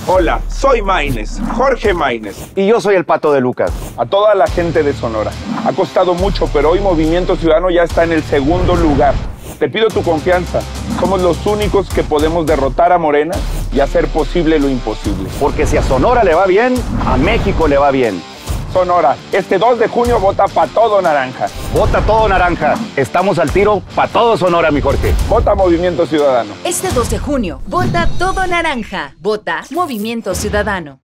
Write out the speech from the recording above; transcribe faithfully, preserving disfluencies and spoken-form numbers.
Hola, soy Maínez, Jorge Maínez. Y yo soy el Pato de Lucas. A toda la gente de Sonora. Ha costado mucho, pero hoy Movimiento Ciudadano ya está en el segundo lugar. Te pido tu confianza. Somos los únicos que podemos derrotar a Morena y hacer posible lo imposible. Porque si a Sonora le va bien, a México le va bien. Sonora, este dos de junio vota pa' todo naranja. Vota todo naranja. Estamos al tiro pa' todo Sonora, mi Jorge. Vota Movimiento Ciudadano. Este dos de junio, vota todo naranja. Vota Movimiento Ciudadano.